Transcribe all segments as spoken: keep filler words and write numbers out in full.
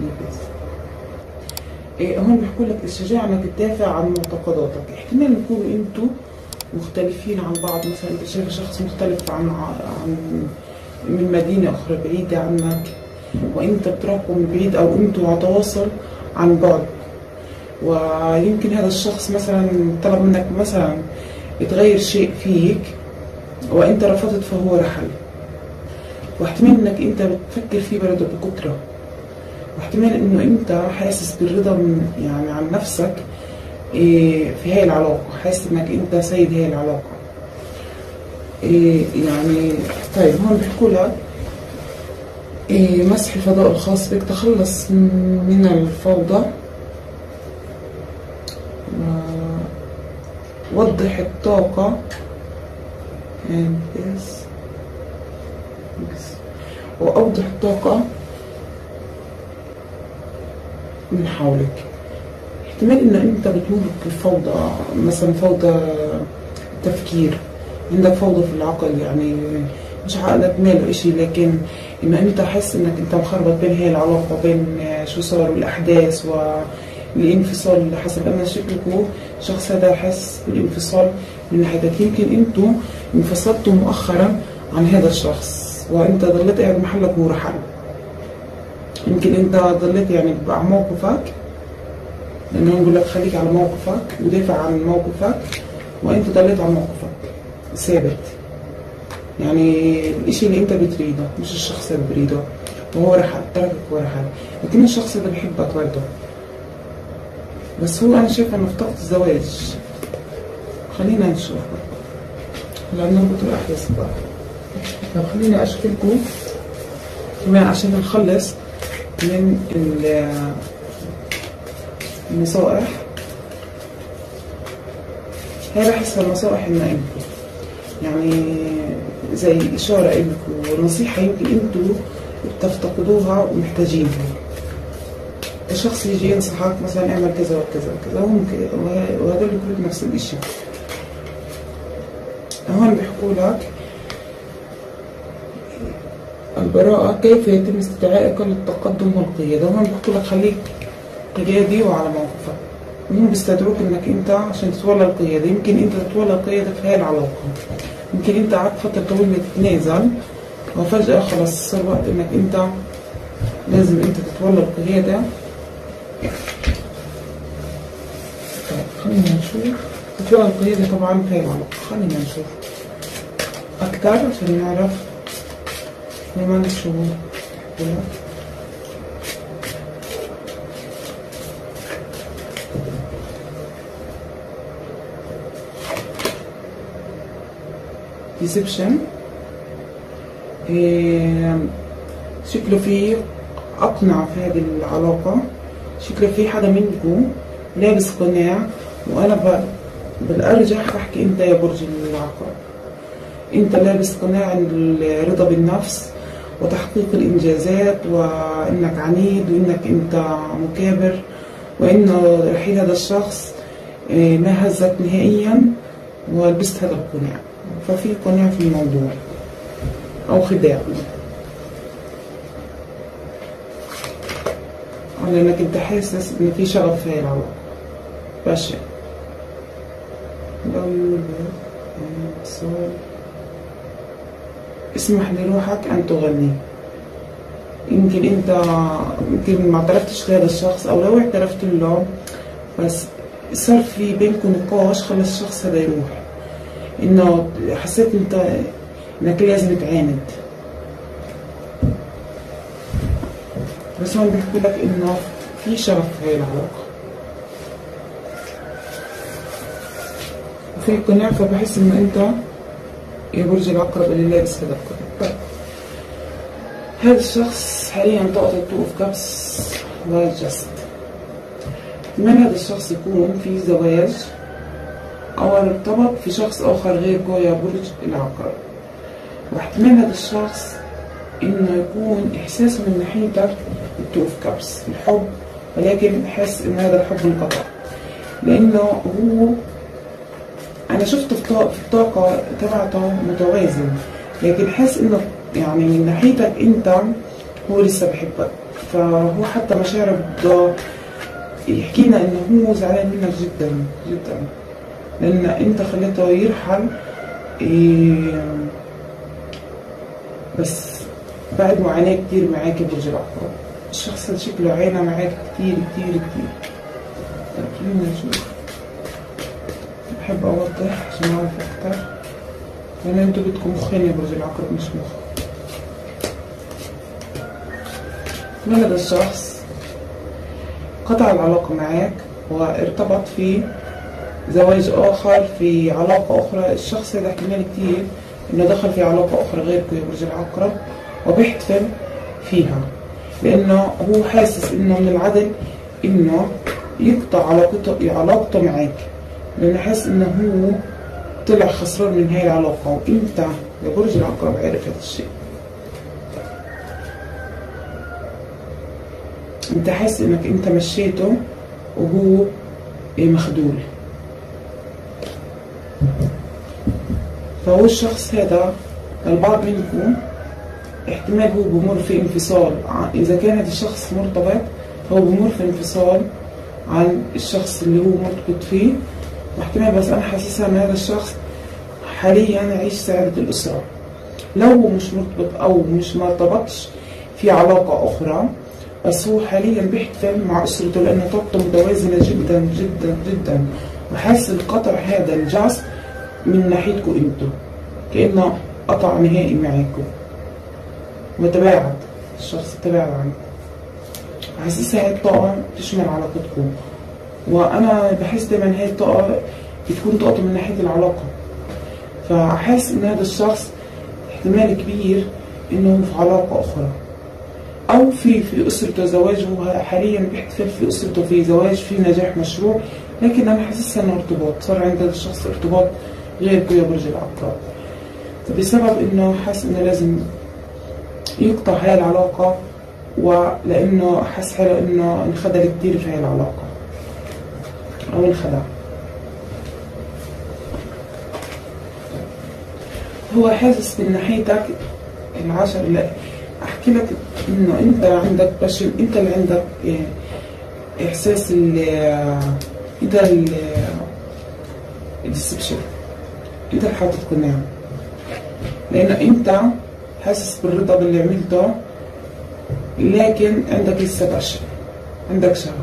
إيه هون بيحكوا لك الشجاعة انك تدافع عن معتقداتك. احتمال يكونوا انتوا مختلفين عن بعض، مثلا انت شايف شخص مختلف عن عن من مدينة اخرى بعيدة عنك، وانت بتراقبه من بعيد، او انتوا على تواصل عن بعد، ويمكن هذا الشخص مثلا طلب منك مثلا تغير شيء فيك وانت رفضت فهو رحل. واحتمال انك انت بتفكر فيه برضه بكترة، واحتمال انه انت حاسس بالرضا من يعني عن نفسك إيه في هاي العلاقة، حاسس انك انت سيد هاي العلاقة. إيه يعني طيب هون بيحكوا لك إيه مسح الفضاء الخاص بك، تخلص من الفوضى، وضح الطاقة وأوضح الطاقة من حولك. احتمال إن أنت بتمر بالفوضى، مثلا فوضى تفكير، عندك فوضى في العقل، يعني مش عقلك ماله إشي، لكن إن أنت حاسس إنك أنت مخربط بين هاي العلاقة، بين شو صار والأحداث والانفصال اللي حصل. أنا شكلكوا شخص هذا حاسس بالانفصال من ناحيتك، يمكن أنتوا انفصلتوا مؤخرا عن هذا الشخص، وأنت ضليت قاعد محلك وهو رحل. يمكن أنت ضليت يعني على موقفك، لأنه يقول لك خليك على موقفك ودافع عن موقفك، وأنت ضليت على موقفك ثابت. يعني الإشي اللي أنت بتريده مش الشخص اللي بريده، وهو رحل تركك ورحل، لكن الشخص اللي بحبك برضه. بس هو أنا شايفة إنه في طاقة الزواج. خلينا نشوف لأنه بطل أحداث بقى. طب خليني أشكلكم كمان عشان نخلص من النصائح. هاي بحسها النصائح إنها إلكم، يعني زي إشارة إلكم ونصيحة يمكن أنتوا بتفتقدوها ومحتاجينها. الشخص يجي ينصحك مثلا اعمل كذا وكذا وكذا، وهذول كلهم نفس الإشي. هون بيحكوا لك البراءة، كيف يتم استدعائك للتقدم والقيادة. هون بيحكوا لك خليك قيادي وعلى موقفك. هم بيستدعوك انك انت عشان تتولى القيادة. يمكن انت تتولى القيادة في هاي العلاقة، يمكن انت قعدت فترة طويلة تتنازل، وفجأة خلص صار وقت انك انت لازم انت تتولى القيادة. خلينا نشوف تتولى القيادة طبعا في هاي العلاقة. خلينا نشوف أكتر عشان نعرف كمان شو بيحكوا لك. ديسبشن، إيه شكله في أقنع في هذه العلاقة، شكله في حدا منكم لابس قناع، وأنا بالأرجح بحكي أنت يا برج العقرب. أنت لابس قناع الرضا بالنفس وتحقيق الإنجازات، وإنك عنيد، وإنك أنت مكابر، وإنه رحيل هذا الشخص ما هزك نهائيا، ولبست هذا القناع. ففي قناع في الموضوع أو خداع، لأنك أنت حاسس إن في شغف في هاي العلاقة بشع. لو يولد اسمح لروحك أن تغني. يمكن أنت يمكن ما اعترفتش لهذا الشخص، أو لو اعترفت له بس صار في بينكم نقاش، خلص الشخص هذا يروح، إنه حسيت أنت إنك لازم تعاند. بس هون بيحكوا لك إنه في شغف في هاي العلاقة وفي قناع، فبحس إنه أنت يا برج العقرب اللي لابس هذا القناع. طيب هذا الشخص حاليا طاقته تو اوف كابس لايت جاست. احتمال هذا الشخص يكون في زواج أو ارتبط في شخص آخر غيركم يا برج العقرب، واحتمال هذا الشخص إنه يكون إحساسه من ناحيتك التو اوف كابس الحب، ولكن حس إن هذا الحب انقطع، لأنه هو أنا شفته في الطاقة تبعته متوازن، لكن حس إنه يعني من ناحيتك أنت هو لسه بحبك. فهو حتى مشاعره بده يحكي لنا انه هو زعلان منك جدا جدا، لان انت خليته يرحل إيه، بس بعد معاناة كتير معاك يا برج العقرب. الشخص اللي شكله عينه معاك كتير كتير كتير. طيب خلينا نشوف، بحب اوضح عشان اعرف اكتر، لان انتوا بدكم مخين يا برج العقرب مش مخ. ولد الشخص قطع العلاقة معاك وارتبط في زواج آخر، في علاقة أخرى. الشخص هذا احتمال كتير إنه دخل في علاقة أخرى غيركم يا برج العقرب وبيحتفل فيها، لأنه هو حاسس إنه من العدل إنه يقطع علاقته علاقته معك، لأنه حاسس إنه هو طلع خسران من هاي العلاقة، وأنت يا برج العقرب عارف هذا الشيء. أنت حاسس إنك أنت مشيته وهو مخدول. فهو الشخص هذا البعض منكم احتمال هو بمر في انفصال. إذا كان هذا الشخص مرتبط فهو بمر في انفصال عن الشخص اللي هو مرتبط فيه، واحتمال بس أنا حاسسها إن هذا الشخص حاليا يعيش سعادة الأسرة. لو هو مش مرتبط أو مش مرتبطش في علاقة أخرى، بس هو حاليا بيحتفل مع أسرته لأنه طاقته متوازنة جدا جدا جدا، وحاسس القطع هذا الجعص من ناحيتكم انتوا، كأنه قطع نهائي معاكم وتباعد. الشخص تباعد عنكم. حاسسها هاي الطاقة تشمل علاقتكم، وأنا بحس دايما هاي الطاقة بتكون طاقته من ناحية العلاقة. فحاسس إن هذا الشخص احتمال كبير إنه في علاقة أخرى، أو في في أسرته زواج. هو حاليا بيحتفل في أسرته في زواج، في نجاح مشروع، لكن أنا حاسسها إنه ارتباط، صار عند هذا الشخص ارتباط غيركم يا برج العقرب، بسبب إنه حاسس إنه لازم يقطع هاي العلاقة، ولأنه حس حاله إنه انخدع كتير في هاي العلاقة أو انخدع. هو حاسس من ناحيتك العشر. لا أحكي لك إنه أنت عندك بشر، أنت اللي عندك إحساس ال أنت ال الديسبشن، أنت اللي حاطط قناع، لأن أنت حاسس بالرضا باللي عملته، لكن عندك لسه بشر، عندك شغف،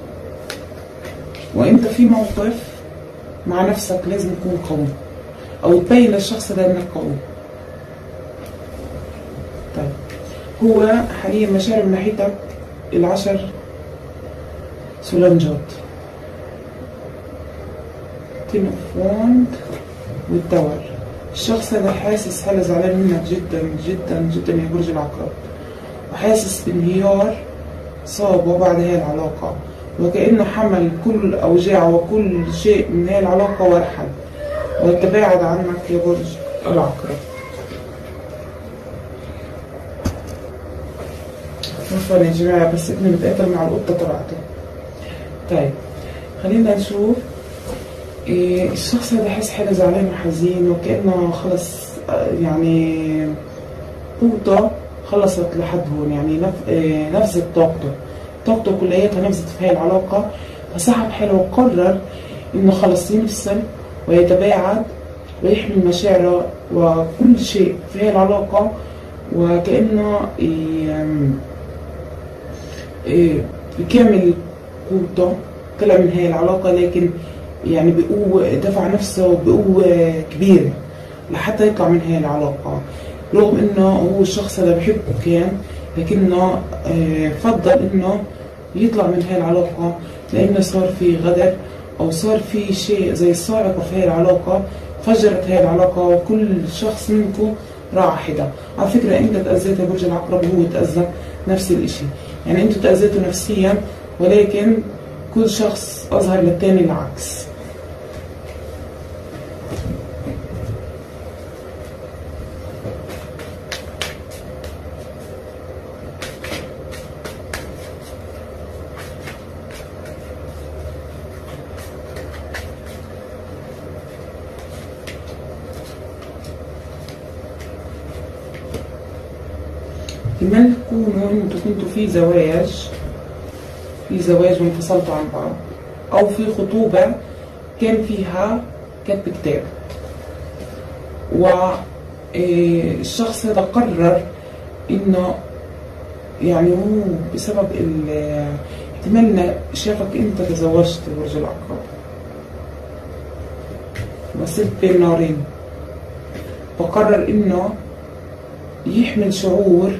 وأنت في موقف مع نفسك لازم تكون قوي، أو تبين للشخص ده إنك قوي. طيب هو حاليا مشاعر من ناحيتك العشر سولنجات، تين اوف واند والتور. الشخص هذا حاسس حاله زعلان منك جدا جدا جدا يا برج العقرب، وحاسس بانهيار صابه بعد هاي العلاقة، وكأنه حمل كل الأوجاع وكل شيء من هاي العلاقة ورحل وتباعد عنك يا برج العقرب. عفوا يا جماعة، بس ابني بتقاتل مع القطة تبعته. طيب خلينا نشوف. إيه الشخص هذا حس حاله زعلان وحزين، وكأنه خلص يعني قوته خلصت لحد هون، يعني نف... إيه نفذت طاقته طاقته كلياتها نفذت في هاي العلاقة، فسحب حاله وقرر إنه خلص ينفصل ويتباعد ويحمي مشاعره وكل شيء في هاي العلاقة، وكأنه إيه إيه بكامل قوته طلع من هاي العلاقة، لكن يعني بقوة دفع نفسه بقوة كبيرة لحتى يطلع من هاي العلاقة، رغم انه هو الشخص اللي بحبه كان، لكنه فضل انه يطلع من هاي العلاقة لانه صار في غدر، او صار في شيء زي صاعقة في هاي العلاقة فجرت هاي العلاقة، وكل شخص منكم راح حدا. على فكرة انت تأذيت يا برج العقرب وهو تأذى نفس الاشي، يعني انتوا تأذيتوا نفسيا، ولكن كل شخص اظهر للتاني العكس. احتمال تكونوا انتوا كنتوا في زواج في زواج وانفصلتوا عن بعض، او في خطوبة كان فيها كتب كتاب، والشخص هذا قرر انه يعني هو بسبب احتمال شافك انت تزوجت برج العقرب وصلت بين نارين، فقرر انه يحمل شعور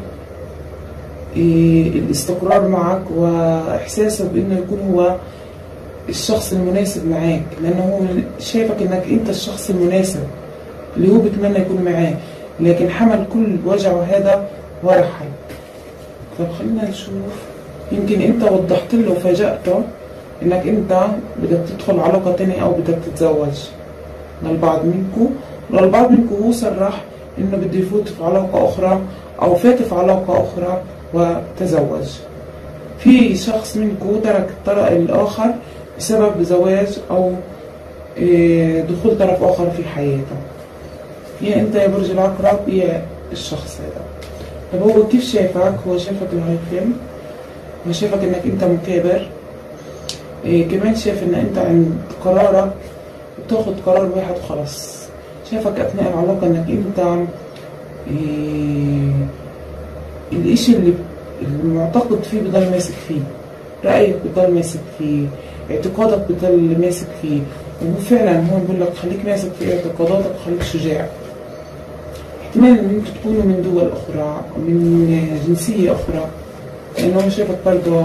الاستقرار معك واحساسه بانه يكون هو الشخص المناسب معاك، لانه هو شايفك انك انت الشخص المناسب اللي هو بتمنى يكون معاه، لكن حمل كل وجعه هذا ورحل. طب خلينا نشوف، يمكن انت وضحت له وفاجأته انك انت بدك تدخل علاقة تانية او بدك تتزوج. للبعض منكم للبعض منكم هو صرح انه بده يفوت في علاقة اخرى او فات في علاقة اخرى وتزوج. في شخص منكم ترك الطرف الاخر بسبب زواج او دخول طرف اخر في حياته، يا انت يا برج العقرب يا الشخص هذا. طب هو كيف شايفك؟ هو شايفك لهي فيلم، هو شايفك انك انت مكابر، إيه كمان شايف ان انت عند قرارك بتاخد قرار واحد وخلاص. شايفك اثناء العلاقة انك انت إيه الاشي اللي المعتقد فيه بضل ماسك فيه، رأيك بضل ماسك فيه، اعتقادك بضل ماسك فيه، وهو فعلا هو بيقول لك خليك ماسك في اعتقاداتك وخليك شجاع. احتمال ان انتوا تكونوا من دول اخرى، من جنسية اخرى، لانه هو شايفك برضه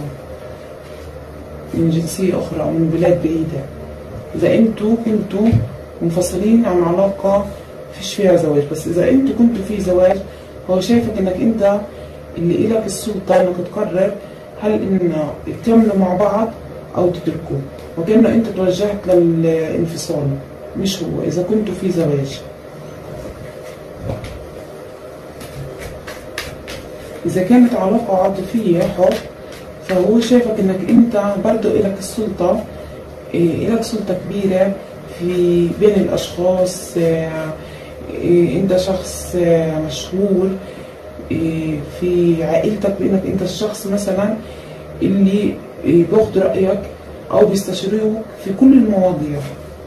من جنسية اخرى او من بلاد بعيدة. اذا انتوا كنتوا منفصلين عن علاقة فيش فيها زواج، بس اذا انتوا كنتوا في زواج هو شايفك انك انت اللي إلك السلطة انك تقرر هل ان تكملوا مع بعض او تتركوه، وكأنه انت توجهت للانفصال مش هو اذا كنتوا في زواج. اذا كانت علاقة عاطفية حب فهو شايفك انك انت برضو إلك السلطة، إلك سلطة كبيرة في بين الاشخاص، انت شخص مشهور في عائلتك بانك انت الشخص مثلا اللي باخد رأيك او بيستشيروك في كل المواضيع.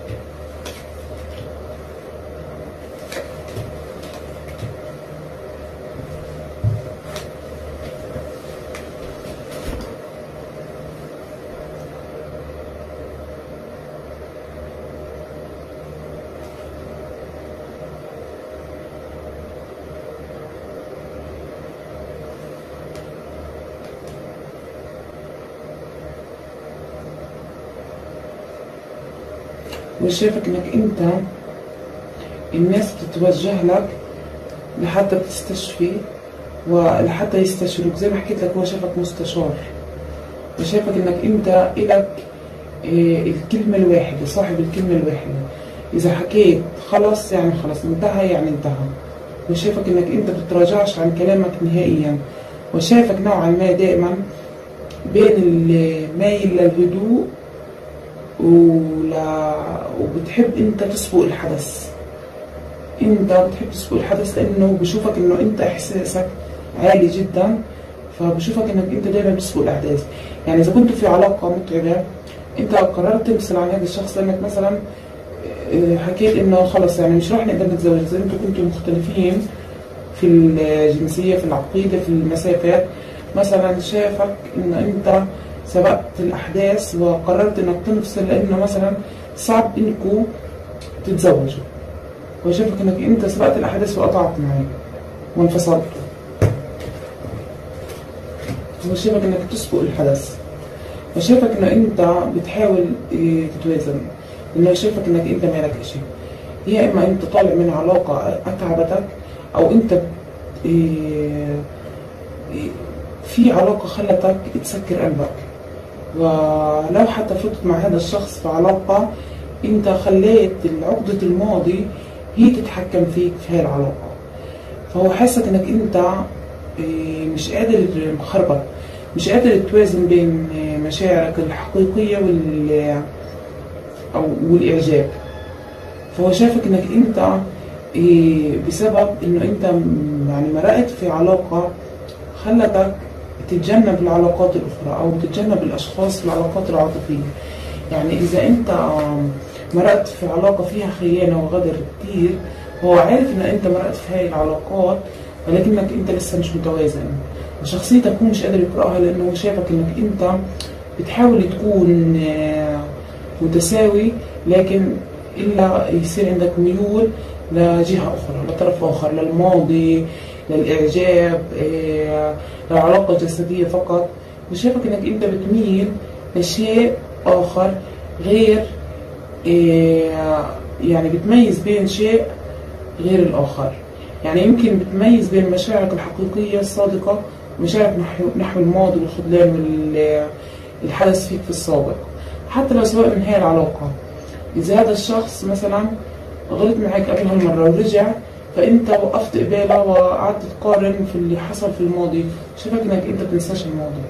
وشايفك انك انت الناس بتتوجه لك لحتى تستشفي ولحتى يستشيروك، زي ما حكيت لك هو شايفك مستشار، وشايفك انك انت الك الكلمة الواحدة، صاحب الكلمة الواحدة. اذا حكيت خلاص يعني خلاص انتهى يعني انتهى، وشايفك انك انت بتتراجعش عن كلامك نهائيا، وشايفك نوعا ما دائما بين المايل للهدوء ولا وبتحب انت تسبق الحدث. انت بتحب تسبق الحدث لانه بشوفك انه انت احساسك عالي جدا، فبشوفك انك انت دايما بتسبق الاحداث. يعني اذا كنت في علاقه متعبه انت قررت تفصل عن هذا الشخص لانك مثلا حكيت انه خلص يعني مش راح نقدر نتزوج، اذا انتوا كنتوا مختلفين في الجنسيه في العقيده في المسافات مثلا، شافك انه انت سبقت الاحداث وقررت انك تنفصل لانه مثلا صعب انكم تتزوجوا، وشافك انك انت سبقت الاحداث وقطعت معي وانفصلتوا، وشافك انك تسبق الحدث، وشافك انه انت بتحاول تتوازن، لانه شافك انك انت مالك اشي. يا اما انت طالع من علاقه اتعبتك او انت في علاقه خلتك تسكر قلبك، ولو حتى فتت مع هذا الشخص في علاقة انت خليت عقدة الماضي هي تتحكم فيك في هاي العلاقة، فهو حاسك انك انت مش قادر مخربط، مش قادر توازن بين مشاعرك الحقيقية وال او والاعجاب. فهو شايفك انك انت بسبب انه انت يعني مرقت في علاقة خلتك تتجنب العلاقات الأخرى أو تتجنب الأشخاص في العلاقات العاطفية. يعني إذا أنت مرقت في علاقة فيها خيانة وغدر كتير، هو عارف إن أنت مرقت في هاي العلاقات، ولكنك أنت لسه مش متوازن، وشخصيتك هو مش قادر يقرأها لأنه شايفك إنك أنت بتحاول تكون متساوي، لكن إلا يصير عندك ميول لجهة أخرى، لطرف آخر، للماضي، للإعجاب، للعلاقة الجسدية فقط. وشايفك إنك أنت بتميل لشيء آخر غير، يعني بتميز بين شيء غير الآخر. يعني يمكن بتميز بين مشاعرك الحقيقية الصادقة ومشاعرك نحو الماضي والخذلان اللي حدث فيك في السابق، حتى لو سواء من هاي العلاقة. إذا هذا الشخص مثلا غلط معك قبل هالمرة ورجع، فأنت وقفت قباله وقعدت تقارن في اللي حصل في الماضي، شايفك إنك أنت بتنساش الماضي.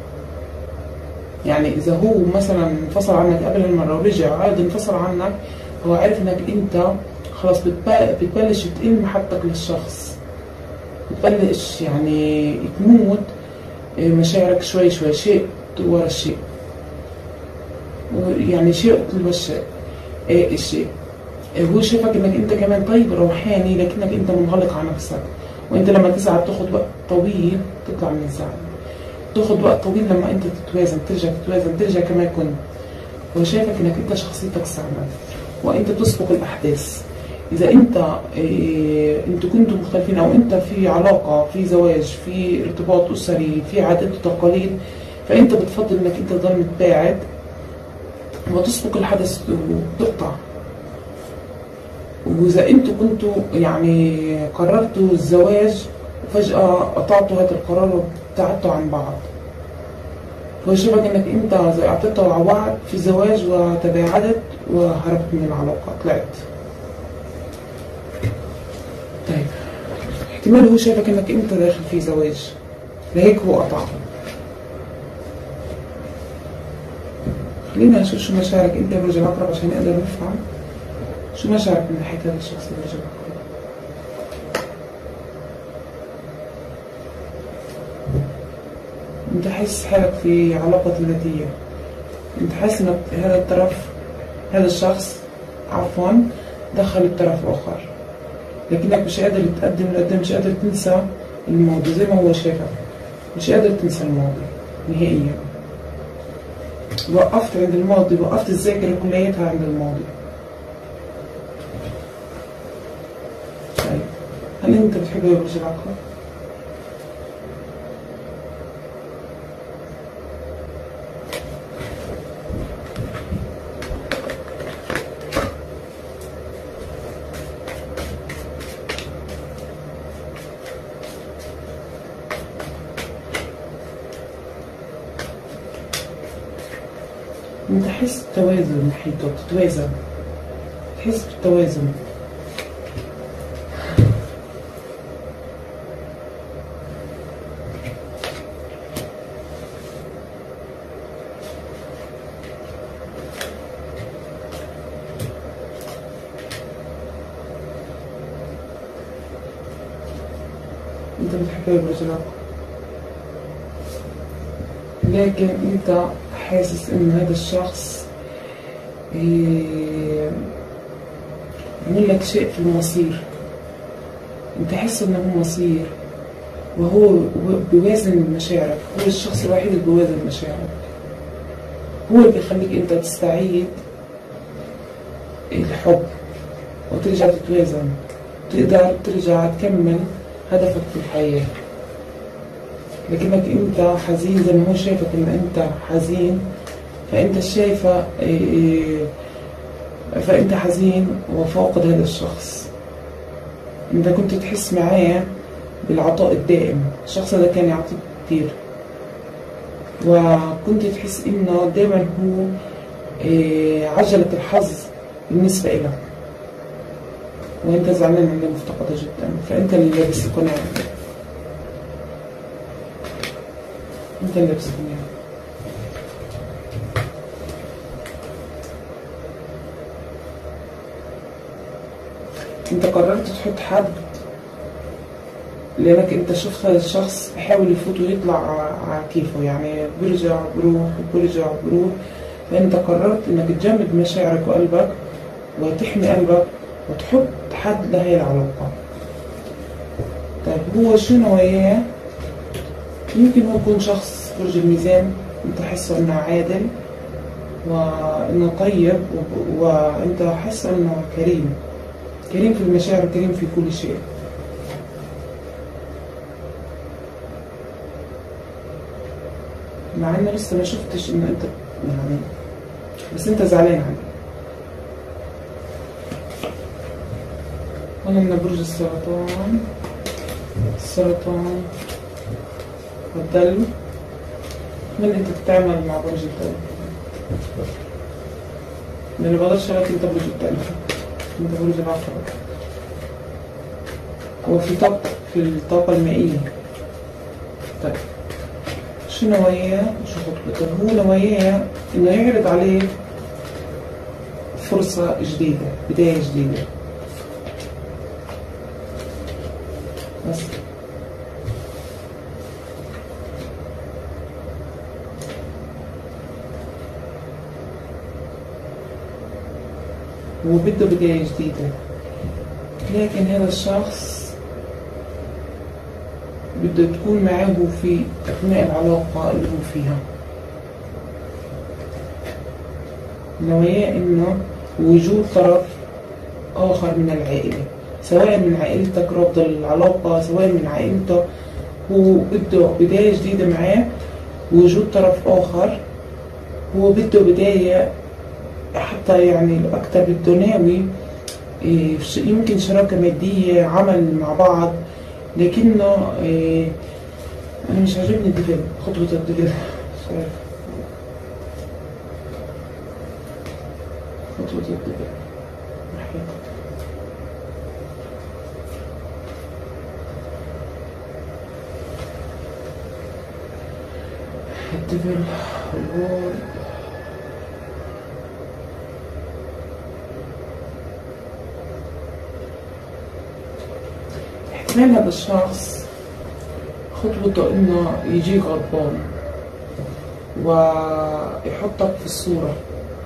يعني إذا هو مثلا انفصل عنك قبل هالمرة ورجع عاد انفصل عنك، هو عارف إنك أنت خلاص بتبلش تقل محبتك للشخص، بتبلش يعني تموت مشاعرك شوي شوي، شيء ورا شيء، يعني شيء تلو الشيء. ايه الشيء هو شايفك انك انت كمان طيب روحاني، لكنك انت منغلق على نفسك، وانت لما تزعل تاخد وقت طويل تطلع من الزعل، تاخد وقت طويل لما انت تتوازن، ترجع تتوازن، ترجع كما كنت. هو شايفك انك انت شخصيتك صعبة وانت تسبق الاحداث. اذا انت إيه انتوا كنتوا مختلفين، او انت في علاقة، في زواج، في ارتباط اسري، في عادات وتقاليد، فانت بتفضل انك انت تضل متباعد وتسبق الحدث وتقطع. وإذا أنتوا كنتوا يعني قررتوا الزواج وفجأة قطعتوا هذا القرار وابتعدتوا عن بعض، هو شبك إنك أنت زي أعطيته على وعد في الزواج وتباعدت وهربت من العلاقة، طلعت. طيب احتمال هو شايفك إنك أنت داخل في زواج، لهيك هو قطع. خلينا نشوف شو مشاعرك أنت يا برج العقرب عشان نقدر نفهم شو مشاعرك من ناحية هذا الشخص اللي برج العقرب. أنت حاسس حالك في علاقة ذاتية، أنت حاسس إن هذا الطرف، هذا الشخص عفوا دخل الطرف الآخر، لكنك مش قادر تقدم لقدام، مش قادر تنسى الماضي زي ما هو شايفك، مش قادر تنسى الماضي نهائيا. وقفت عند الماضي، وقفت الذاكرة كليتها عند الماضي. طيب هل انت بتحب يا برج العقرب؟ انت تحس بتوازن ناحيته، بتتوازن، تحس بالتوازن. انت بتحبها برج العقرب، لكن انت حاسس ان هذا الشخص يعمل لك شيء في المصير، انت حاسس انه هو مصير، وهو بيوازن مشاعرك، هو الشخص الوحيد اللي بيوازن مشاعرك، هو اللي بيخليك انت تستعيد الحب وترجع تتوازن، تقدر ترجع تكمل هدفك في الحياة. لكنك انت حزين زي ما هو شايفك ان انت حزين، فانت شايفه فانت حزين وفاقد هذا الشخص. انت كنت تحس معاه بالعطاء الدائم، الشخص ده كان يعطيك كتير، وكنت تحس انه دائما هو عجلة الحظ بالنسبة لك، وانت زعلان انه مفتقدة جدا، فانت اللي لابس القناع، انت اللي لابس القناع. انت قررت تحط حد لانك انت شفت هذا الشخص بحاول يفوت ويطلع على كيفه، يعني بيرجع بروح وبيرجع بروح. فانت قررت انك تجمد مشاعرك وقلبك وتحمي قلبك وتحط حد لهي العلاقة. طيب هو شو نواياه؟ يمكن هو يكون شخص برج الميزان انت حاسه انه عادل وانه طيب وانت حاسه انه كريم، كريم في المشاعر، كريم في كل شيء. مع انه لسه ما شفتش انه انت يعني، بس انت زعلان عنه. هنا من برج السرطان، السرطان والدلو. من انت تتعامل مع برج الدلو؟ لأنه بقدرش أقولك انت برج الدلو، انت برج العقرب. هو في طاقة، في الطاقة المائية. طيب شو نواياه وشو خطته؟ هو نواياه انه يعرض عليه فرصة جديدة، بداية جديدة بس. هو بده بداية جديدة، لكن هذا الشخص بده تكون معه في أثناء العلاقة اللي هو فيها. نواياه إنه وجود طرف آخر من العائلة، سواء من عائلتك رافضة العلاقة، سواء من عائلته. هو بده بداية جديدة معاه، وجود طرف آخر. هو بده بداية حتى يعني الأكثر بده ناوي يمكن شراكة مادية، عمل مع بعض. لكنه إيه، أنا مش عاجبني الدفل، خطوة الدفل مش عارف، خطوة الدفل الدفل الوول. احتمال هذا الشخص خطوته انه يجيك غضبان ويحطك في الصورة،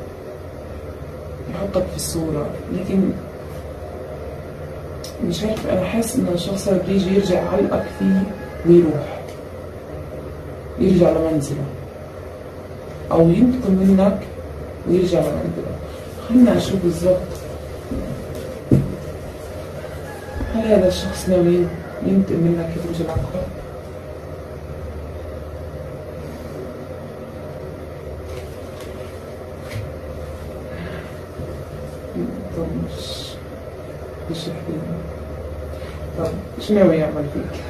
يحطك في الصورة. لكن مش عارف، انا حاسس انه الشخص اللي بيجي يرجع يعلقك فيه ويروح، يرجع لمنزله او ينتقم منك ويرجع لمنزله. خلينا نشوف بالظبط هل هذا الشخص ناوي ينتقم منك يا برج العقرب؟ طب مش مش يحكيلي. طب ايش ناوي يعمل فيك؟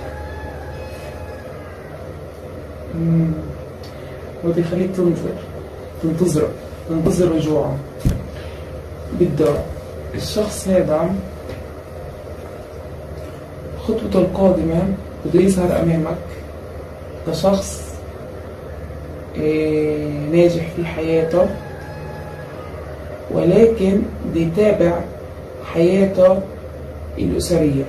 امم بده يخليك تنظر، تنتظره، تنتظر رجوعه. بده الشخص هذا خطوته القادمة بده يظهر أمامك كشخص ناجح في حياته، ولكن بده يتابع حياته الأسرية.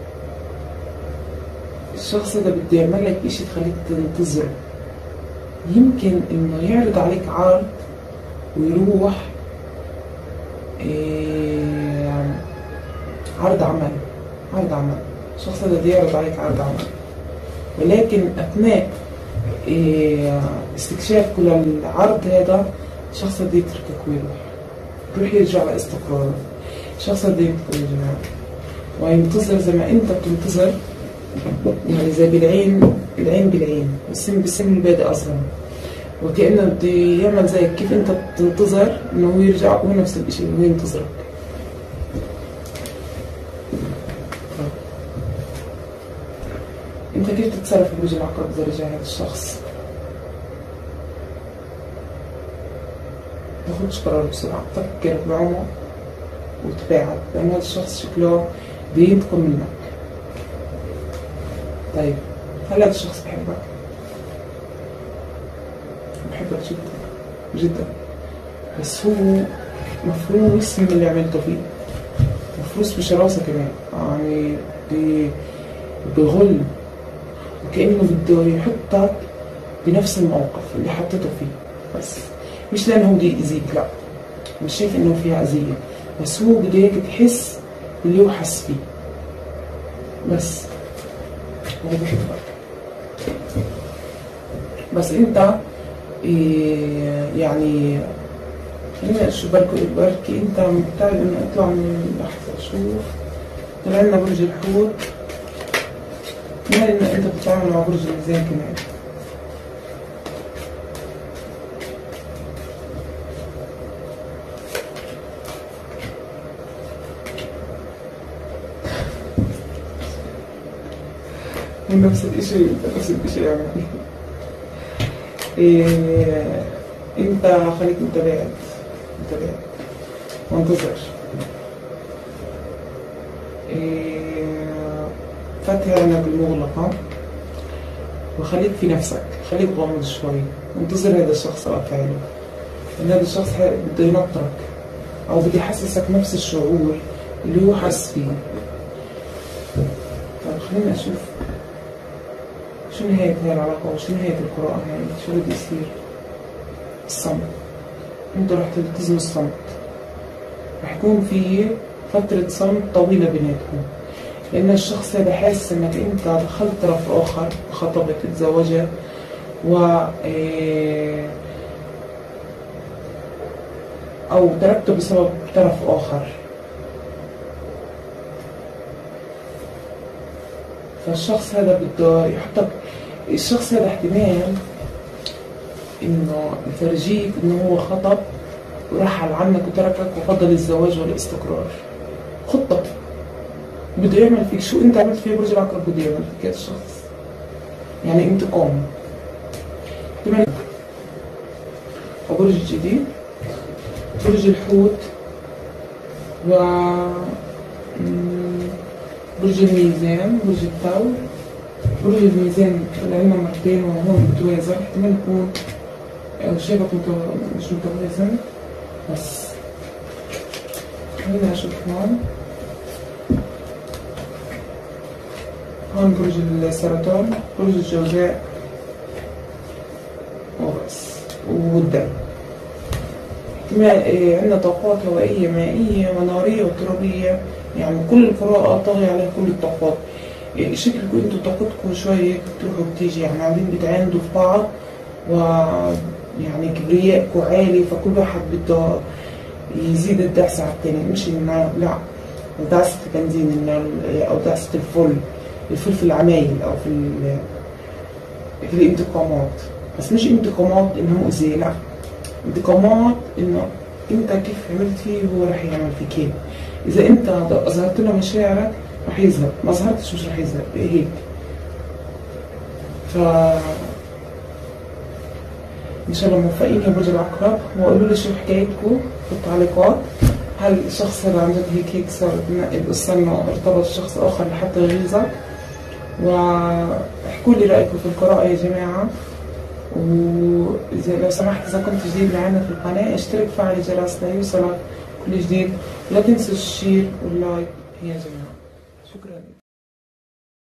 الشخص ده بده يعمل لك إشي تخليك تنتظره. يمكن إنه يعرض عليك عرض ويروح عرض عمل، عرض عمل. الشخص ده يعرض عليك عرض عمل، ولكن أثناء استكشاف كل العرض هذا الشخص ده يتركك ويروح، يروح يرجع لاستقراره. الشخص ده يتركك ويرجع وينتظر زي ما أنت بتنتظر، يعني زي بالعين، العين بالعين والسن بالسن البادئ أصلا، وكأنه بده يعمل زيك كيف أنت بتنتظر إنه هو يرجع، هو نفس الشيء هو ينتظرك. انت كيف تتصرف في برج العقرب اذا رجع هذا الشخص؟ ما تاخدش قرار بسرعة، فكر بعمق وتباعد، لأن هذا الشخص شكله بده ينتقم منك. طيب هل هذا الشخص بحبك؟ بحبك جدا جدا، بس هو مفروس من اللي عملته فيه، مفروس بشراسة كمان. يعني بغل، وكأنه بده يحطك بنفس الموقف اللي حطيته فيه، بس مش لأنه هو بده يأذيك، لا مش شايف إنه فيها أذية، بس هو بده إياك تحس اللي هو حس فيه بس. هو بحبك، بس أنت إيه يعني، خليني اشوف بركي بركي انت محتاج انه اطلع من لحظة. شوف طلع لنا برج الحوت، ما انه انت بتتعامل مع برج الميزان كمان. من نفس الاشي، انت نفس الاشي يعني. إيه انت خليك متابع متابع وانتظر. إيه فتح عينك المغلقة وخليك في نفسك، خليك غامض شوي وانتظر هذا الشخص أفعاله، لأن هذا الشخص بده ينطرك أو بده يحسسك نفس الشعور اللي هو حس فيه. طيب خليني أشوف شو نهاية هاي العلاقة وشو نهاية القراءة هاي، شو بده يصير؟ الصمت. انتوا رح تلتزموا الصمت، رح يكون في فترة صمت طويلة بيناتكم، لأن الشخص هذا حاسس إنك أنت دخلت طرف آخر، خطبت، تزوجت، و أو تركته بسبب طرف آخر. فالشخص هذا بده يحطك، الشخص هذا احتمال إنه يفرجيك إنه هو خطب ورحل عنك وتركك وفضل الزواج والاستقرار. خطة بده يعمل فيك شو انت عملت فيه برج العقرب، بده يعمل فيك هذا الشخص، يعني انتقام. احتمال. وبرج جديد برج الحوت و برج الميزان، برج الثور. برج الميزان لعنا مرتين وهون متوازن، احتمال يكون شايفك مش متوازن، بس خلينا اشوف هون. هون برج السرطان، برج الجوزاء وبس، والدم. عندنا طاقات هوائية، مائية ونارية وترابية، يعني كل القراءة طاغية عليها كل الطاقات. شكلكم انتوا طاقتكم شوية بتروح وبتيجي، يعني قاعدين بتعاندوا في بعض، و يعني كبريائكم عالي، فكل واحد بده يزيد الدعسة على التاني، مش انه لا دعسة البنزين او دعسة الفل الفلفل العمايل او في في الانتقامات، بس مش انتقامات انه مؤذية، لا انتقامات انه انت كيف عملت فيه هو رح يعمل فيك هيك. اذا انت اظهرت له مشاعرك رح يظهر، ما اظهرتش مش رح يظهر هيك. ف ان شاء الله موفقين يا برج العقرب، وقولوا لي شو حكايتكم في التعليقات. هل الشخص هذا عن جد هيك هيك صار القصه انه ارتبط شخص اخر لحتى يغيظك؟ واحكوا لي رايكم في القراءه يا جماعه، واذا لو سمحت اذا كنت جديد معنا في القناه اشترك فعل الجرس ليوصلك كل جديد، ولا تنسوا الشير واللايك يا جماعه. شكرا.